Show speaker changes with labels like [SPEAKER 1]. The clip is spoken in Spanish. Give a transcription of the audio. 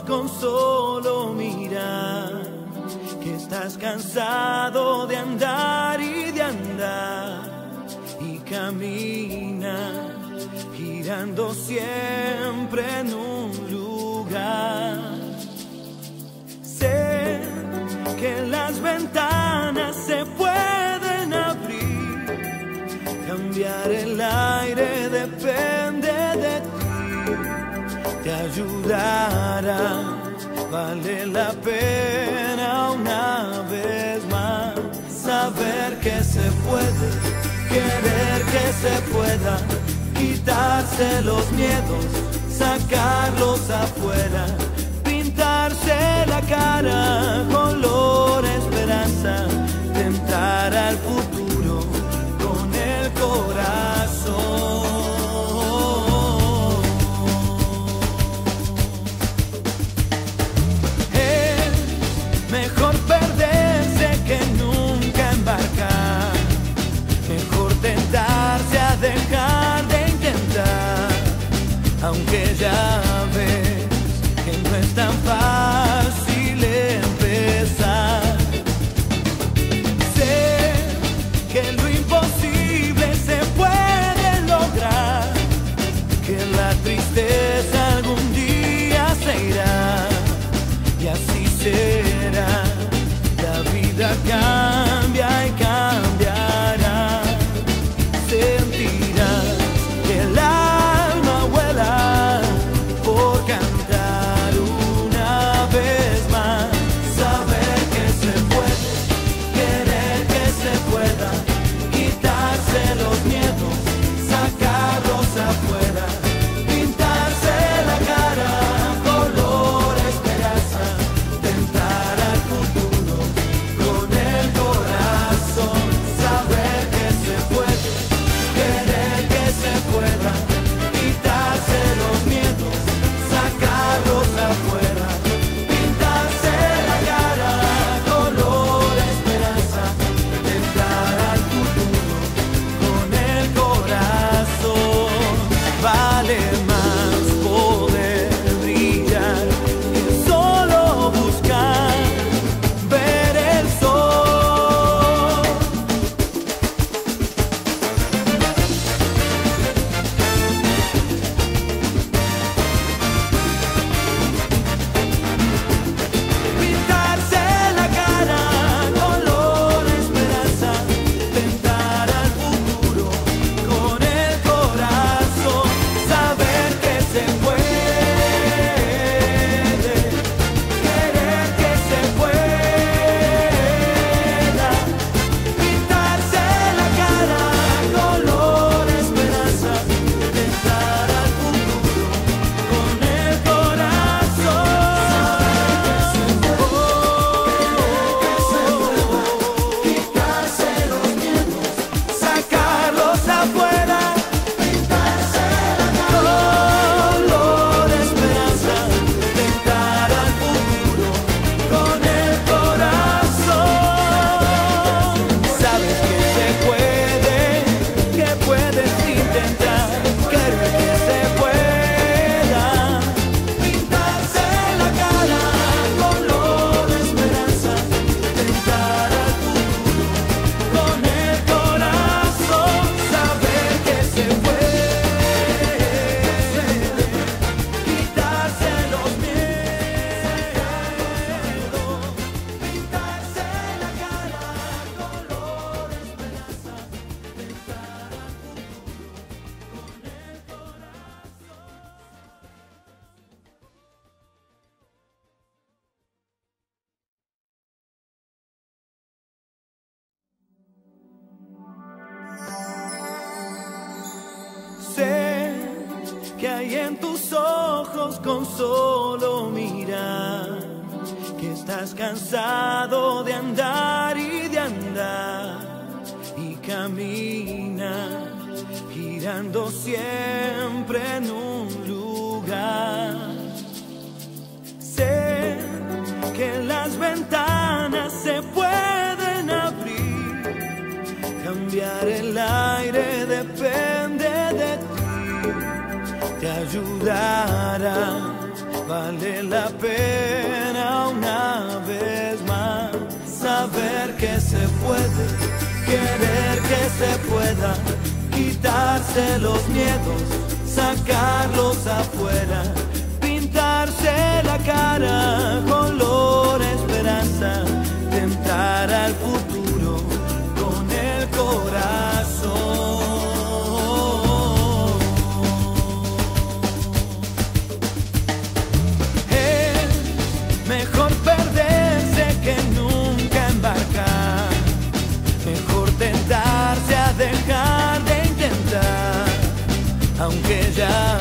[SPEAKER 1] con solo mirar que estás cansado de andar y de andar y camina girando siempre en un lugar. Sé que las ventanas se pueden abrir, cambiar el aire depende de ti. Te ayudará, vale la pena una vez más saber que se puede, querer que se pueda, quitarse los miedos, sacarlos afuera, pintarse la cara color esperanza, tentar al futuro con el corazón. Mejor perderse que nunca embarcar, mejor tentarse a dejar de intentar, aunque ya ves que no es tan fácil empezar. Sé que lo imposible se puede lograr, que la tristeza algún día se irá y así será. La vida cambia y cambiará. Sentirás que el alma vuela por cantar una vez más. Saber que se puede, querer que se pueda, quitarse los miedos, sacarlos afuera, pintarse la cara color esperanza, tentar al futuro con el corazón. Saber que se puede, querer que se pueda, quitarse los miedos, sacarlos afuera, pintarse la cara color esperanza, tentar al futuro con el corazón. Vale más poder brillar que solo buscar ver el sol. Pintarse la cara color esperanza, tentar al futuro con el corazón. Saber que se puede, querer que se pueda, pintarse la cara color esperanza, tentar al futuro con el corazón. Quitarse los miedos, sacarlos afuera, pintarse la cara color esperanza, tentar al futuro con el corazón. Sabes que se puede, que puedes intentar, querer que se pueda, pintarse la cara color esperanza, tentar al futuro con el corazón. Saber que se puede, quitarse los miedos, pintarse la cara color esperanza, tentar al Sé que hay en tus ojos con solo mirar que estás cansado de andar y de andar y camina girando siempre en un lugar. Sé que las ventanas se pueden abrir, cambiar el aire depende de ti. Te ayudará, Vale la pena una vez más saber que se puede, querer que se pueda, quitarse los miedos, sacarlos afuera, pintarse la cara color esperanza, tentar al futuro con el corazón. Mejor perderse que nunca embarcar. Mejor tentarse a dejar de intentar, aunque ya